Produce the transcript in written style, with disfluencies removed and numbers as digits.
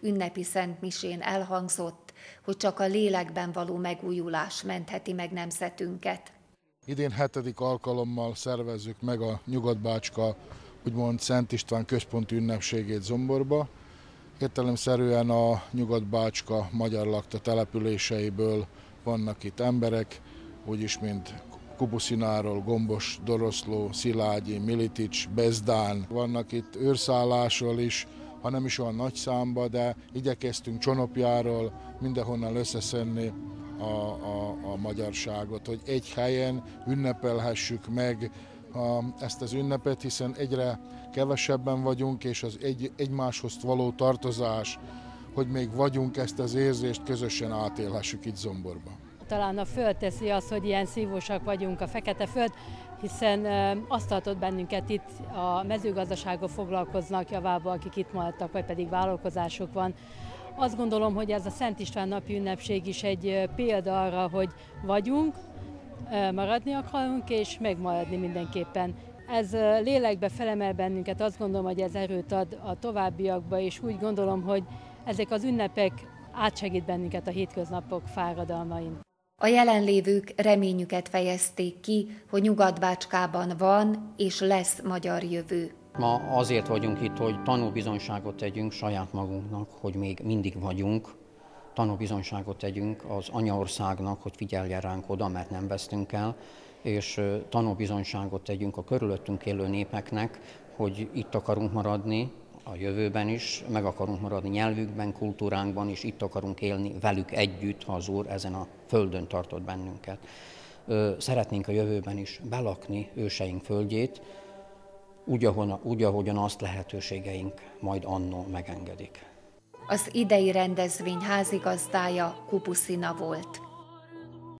ünnepi szentmisén elhangzott, hogy csak a lélekben való megújulás mentheti meg nemzetünket. Idén 7. alkalommal szervezzük meg a Nyugat-Bácska úgymond Szent István központi ünnepségét Zomborba. Értelemszerűen a Nyugat-Bácska magyar lakta településeiből vannak itt emberek, úgyis mint Kupuszináról, Gombos, Doroszló, Szilágyi, Militics, Bezdán. Vannak itt őrszállásról is, ha nem is olyan nagy számba, de igyekeztünk Csonopjáról mindenhonnan összeszedni a magyarságot, hogy egy helyen ünnepelhessük meg ezt az ünnepet, hiszen egyre kevesebben vagyunk, és az egymáshoz való tartozás, hogy még vagyunk, ezt az érzést közösen átélhessük itt Zomborban. Talán a föld teszi azt, hogy ilyen szívósak vagyunk, a fekete föld, hiszen azt tartott bennünket itt, a mezőgazdasággal foglalkoznak javába, akik itt maradtak, vagy pedig vállalkozások van. Azt gondolom, hogy ez a Szent István napi ünnepség is egy példa arra, hogy vagyunk, maradni akarunk, és megmaradni mindenképpen. Ez lélekbe felemel bennünket, azt gondolom, hogy ez erőt ad a továbbiakba, és úgy gondolom, hogy ezek az ünnepek átsegít bennünket a hétköznapok fáradalmain. A jelenlévők reményüket fejezték ki, hogy Nyugat-Bácskában van és lesz magyar jövő. Ma azért vagyunk itt, hogy tanúbizonyságot tegyünk saját magunknak, hogy még mindig vagyunk. Tanúbizonyságot tegyünk az anyaországnak, hogy figyeljen ránk oda, mert nem vesztünk el, és tanúbizonyságot tegyünk a körülöttünk élő népeknek, hogy itt akarunk maradni a jövőben is, meg akarunk maradni nyelvükben, kultúránkban, és itt akarunk élni velük együtt, ha az Úr ezen a földön tartott bennünket. Szeretnénk a jövőben is belakni őseink földjét, úgy, ahogyan azt lehetőségeink majd annó megengedik. Az idei rendezvény házigazdája Kupuszina volt.